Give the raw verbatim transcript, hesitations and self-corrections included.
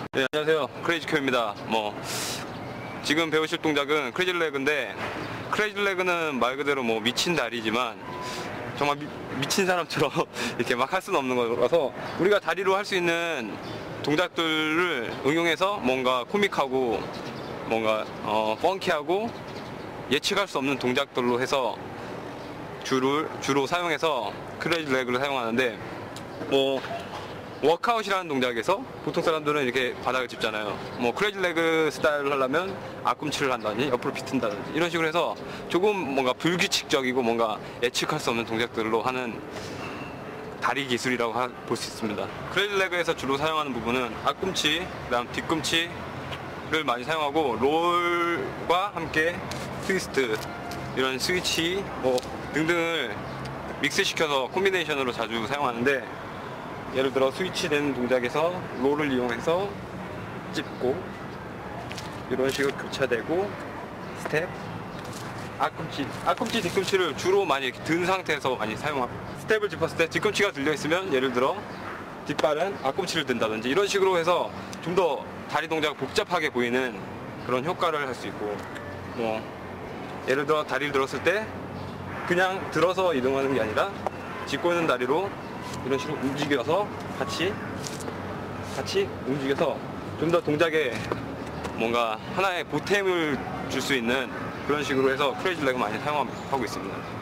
네, 안녕하세요. 크레이지큐입니다. 뭐 지금 배우실 동작은 크레이지 레그인데, 크레이지 레그는 말 그대로 뭐 미친 다리지만 정말 미, 미친 사람처럼 이렇게 막 할 수는 없는 거라서, 우리가 다리로 할 수 있는 동작들을 응용해서 뭔가 코믹하고 뭔가 어, 펑키하고 예측할 수 없는 동작들로 해서 주를 주로 사용해서 크레이지 레그를 사용하는데, 뭐 워크아웃이라는 동작에서 보통 사람들은 이렇게 바닥을 짚잖아요. 뭐 크레이지 레그 스타일을 하려면 앞꿈치를 한다든지 옆으로 비튼다든지 이런 식으로 해서 조금 뭔가 불규칙적이고 뭔가 예측할 수 없는 동작들로 하는 다리 기술이라고 볼 수 있습니다. 크레이지 레그에서 주로 사용하는 부분은 앞꿈치, 그다음 뒤꿈치를 많이 사용하고, 롤과 함께 트위스트, 이런 스위치 뭐 등등을 믹스시켜서 콤비네이션으로 자주 사용하는데, 예를 들어 스위치되는 동작에서 롤을 이용해서 찝고 이런 식으로 교차되고 스텝, 앞꿈치, 앞꿈치 뒤꿈치를 주로 많이 이렇게 든 상태에서 많이 사용합니다. 스텝을 짚었을 때 뒤꿈치가 들려있으면 예를 들어 뒷발은 앞꿈치를 든다든지 이런 식으로 해서 좀 더 다리 동작이 복잡하게 보이는 그런 효과를 할 수 있고, 뭐 예를 들어 다리를 들었을 때 그냥 들어서 이동하는 게 아니라 짚고 있는 다리로 이런 식으로 움직여서 같이 같이 움직여서 좀 더 동작에 뭔가 하나의 보탬을 줄 수 있는 그런 식으로 해서 크레이지 레그 많이 사용하고 있습니다.